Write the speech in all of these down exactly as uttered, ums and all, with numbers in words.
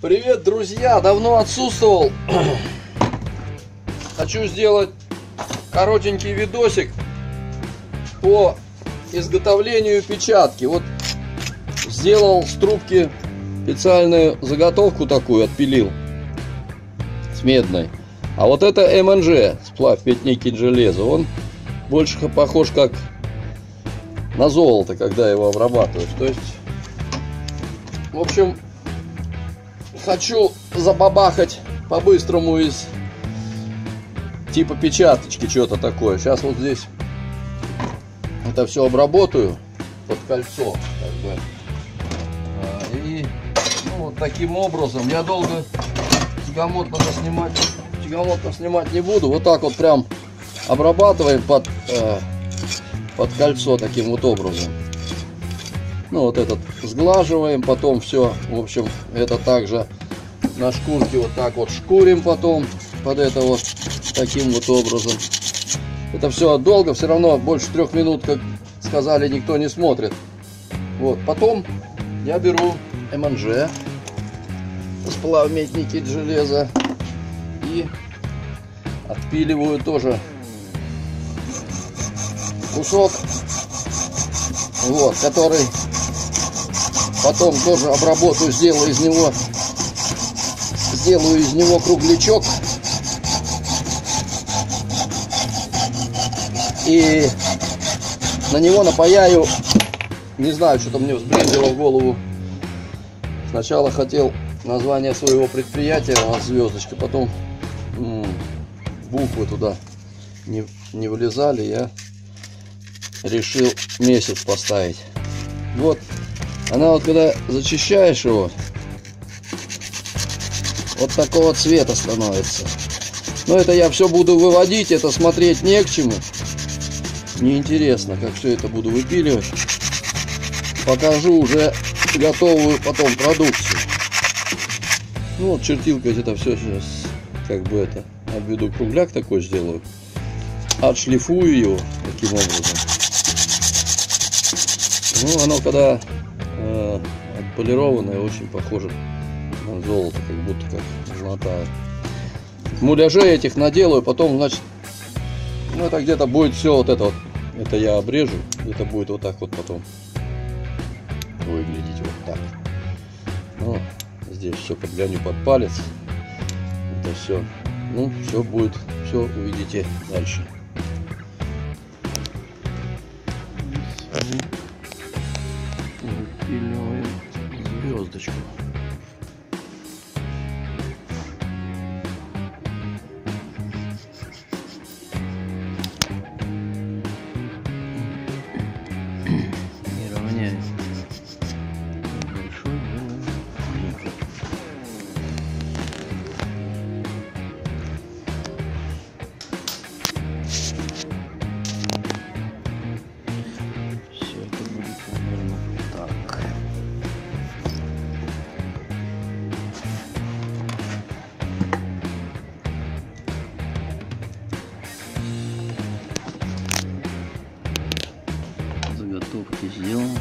Привет, друзья! Давно отсутствовал. Хочу сделать коротенький видосик по изготовлению печатки. Вот сделал с трубки специальную заготовку такую, отпилил с медной. А вот это эм эн джи, сплав пять-никель железо, он больше похож как на золото, когда его обрабатываешь. То есть, в общем, хочу забабахать по-быстрому из типа печаточки, что-то такое. Сейчас вот здесь это все обработаю под кольцо, как бы. И ну, вот таким образом я долго тягомотно снимать, тягомотно снимать не буду. Вот так вот прям обрабатываем под, э, под кольцо таким вот образом. Ну вот этот сглаживаем, потом все, в общем, это также на шкурке вот так вот шкурим потом под это вот таким вот образом. Это все долго, все равно больше трех минут, как сказали, никто не смотрит. Вот, потом я беру эм эн джи, сплав медь-никель железо, и отпиливаю тоже кусок, вот, который потом тоже обработаю, сделаю из него, сделаю из него круглячок и на него напаяю, не знаю, что-то мне взбрендило в голову. Сначала хотел название своего предприятия, звездочка, потом м-м, буквы туда не, не влезали, я решил месяц поставить. Вот. Она вот когда зачищаешь его, вот такого цвета становится. Но это я все буду выводить, это смотреть не к чему. Неинтересно, как все это буду выпиливать. Покажу уже готовую потом продукцию. Ну вот чертилкой это все сейчас, как бы это, обведу кругляк такой сделаю. Отшлифую его таким образом. Ну оно когда э, отполированное, очень похоже на золото, как будто как золотая. Муляжей этих наделаю, потом, значит, ну это где-то будет все вот это вот, это я обрежу, это будет вот так вот потом выглядеть вот так. Ну, здесь все подгоню под палец, это все, ну, все будет, все увидите дальше. Выпиливаем звездочку. И равняем. Большой делаем маленький. Все это будет примерно так. Заготовки сделаны.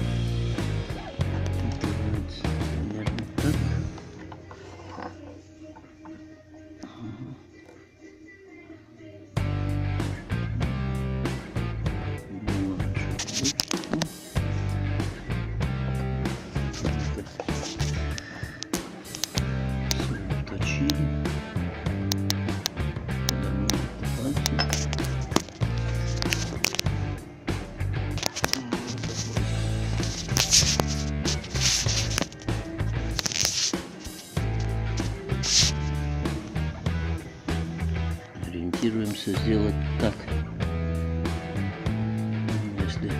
Примерно так. Точили. Ориентируемся сделать так, если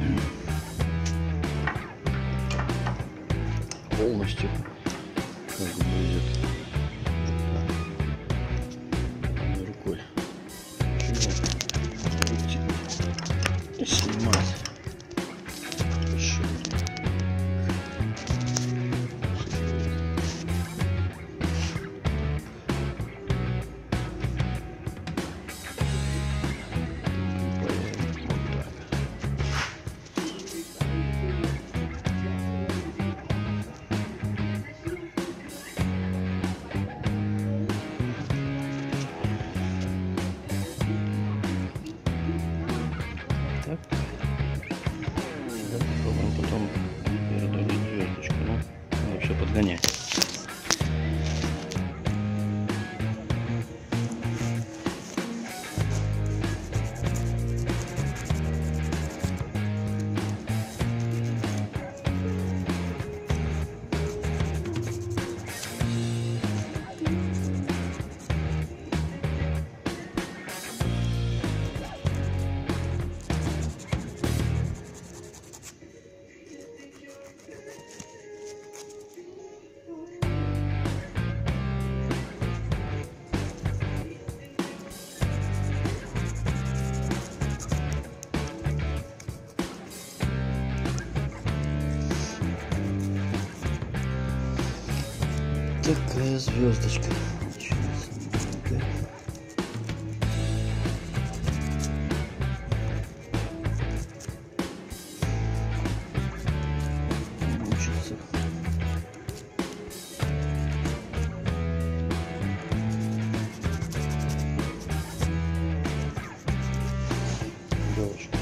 полностью как бы идет рукой снимать. все подгонять. Такая звездочка. Мучится. Девочка.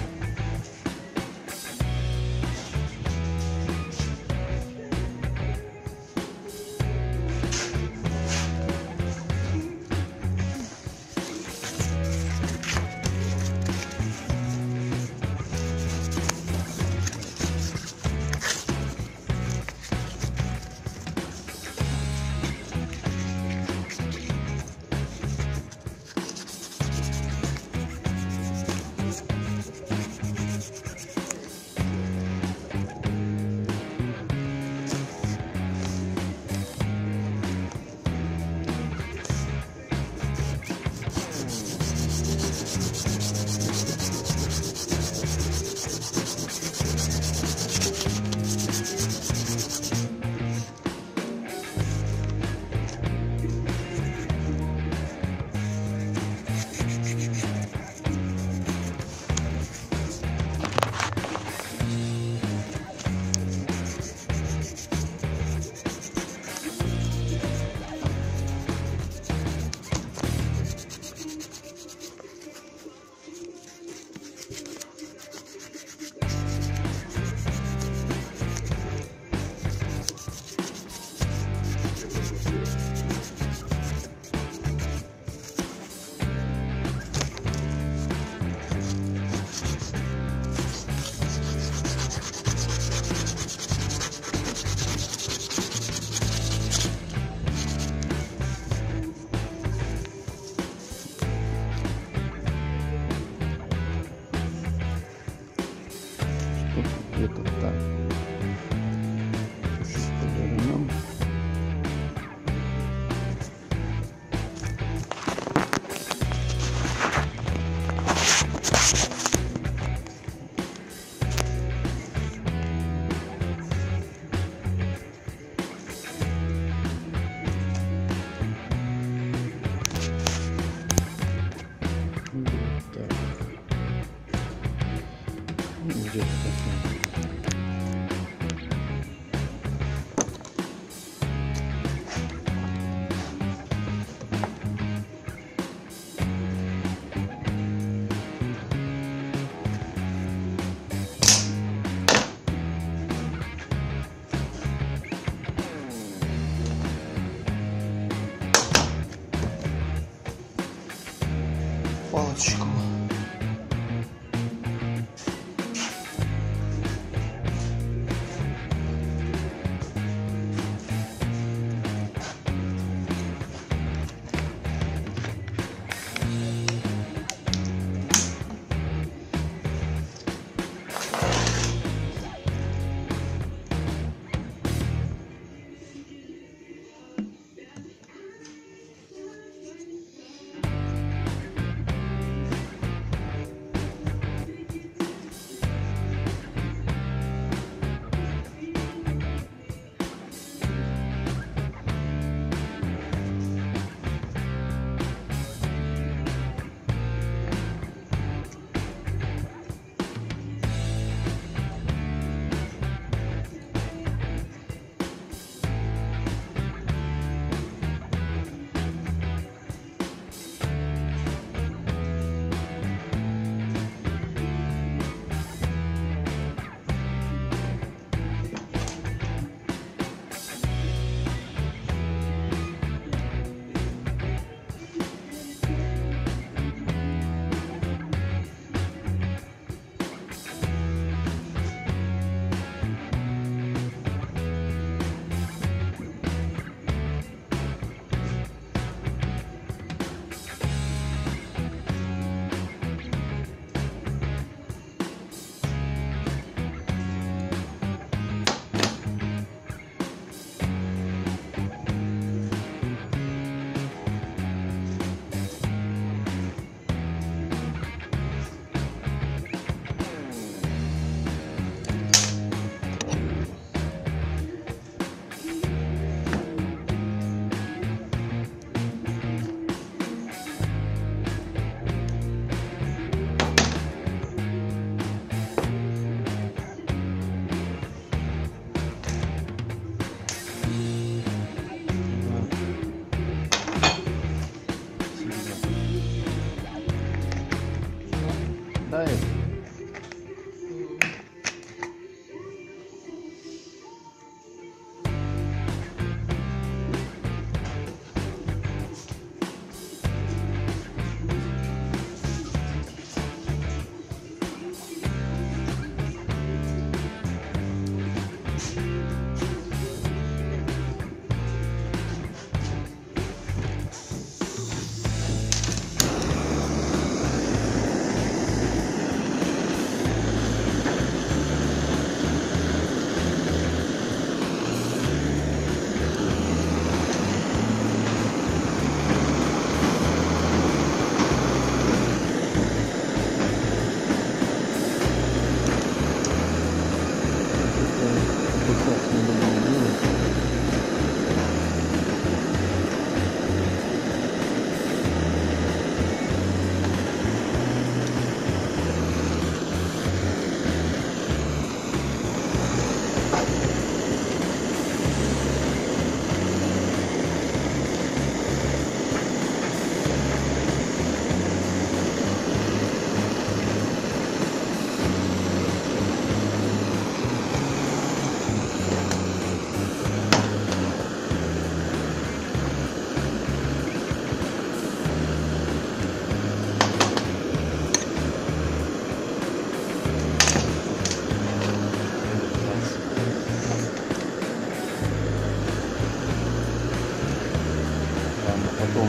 потом.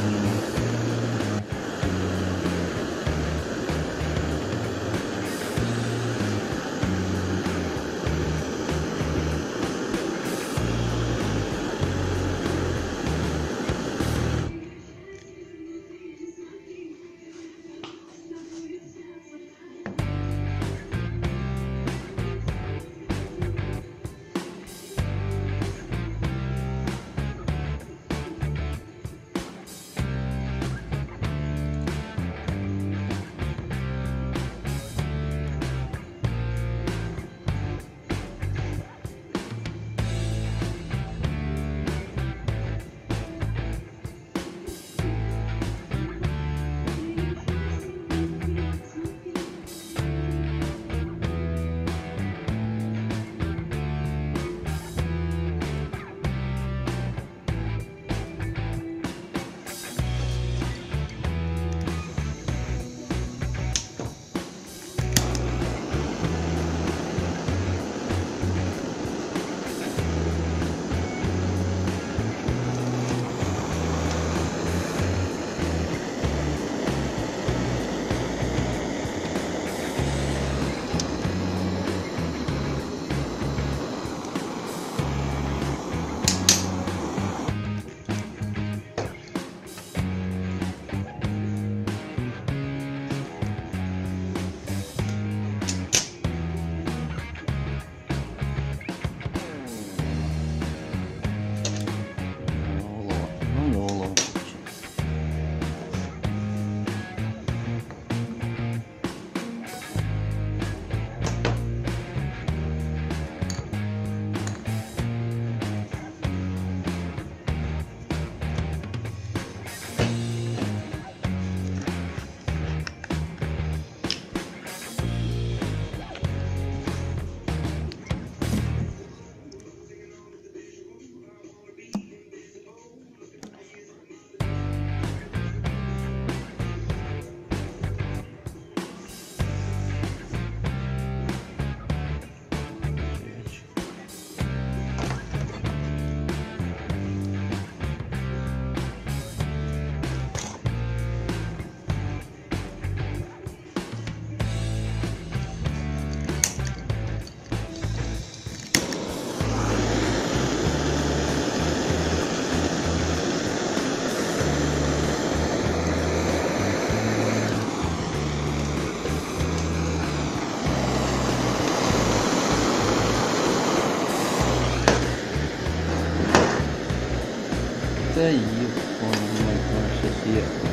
Да и он сейчас ехал.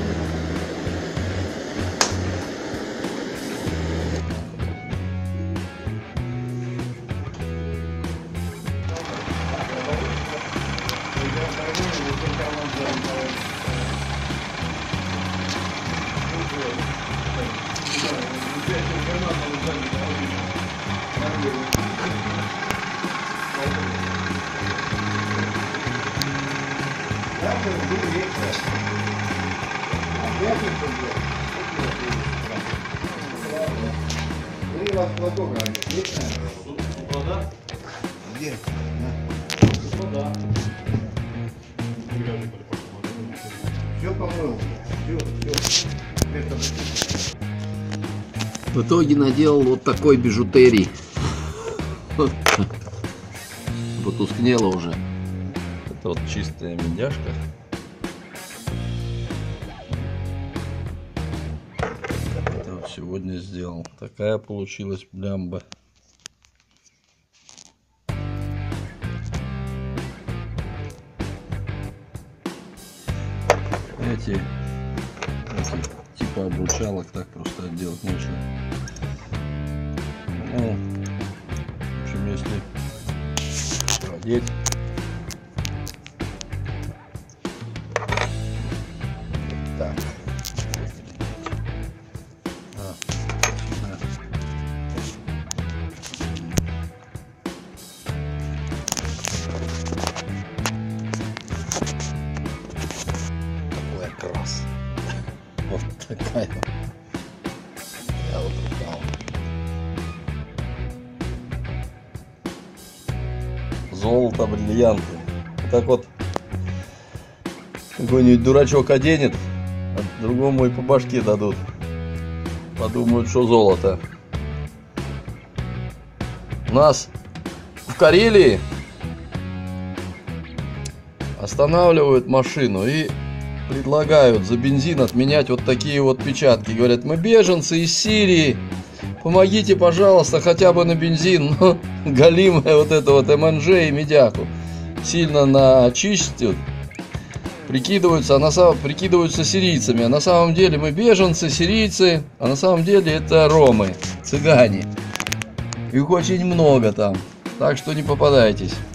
Где? Вода. Все помыл. Все, все. Это... В итоге наделал вот такой бижутерии. Потускнело уже. Это вот чистая медяшка. Это вот сегодня сделал. Такая получилась блямба. Эти, эти типа обручалок так просто отделать нечего. Ну, в общем, если продеть, так, а, сюда. Такой окрас. Вот такая. Я вот рукав. Золото, бриллианты. Так вот какой-нибудь дурачок оденет, а другому и по башке дадут. Подумают, что золото. У нас в Карелии останавливают машину и предлагают за бензин отменять вот такие вот печатки. Говорят, мы беженцы из Сирии, помогите, пожалуйста, хотя бы на бензин. Но галимая вот это вот эм эн джи и медяху сильно начистят, прикидываются, а на самом, прикидываются сирийцами. А на самом деле мы беженцы, сирийцы, а на самом деле это ромы, цыгане. Их очень много там, так что не попадайтесь.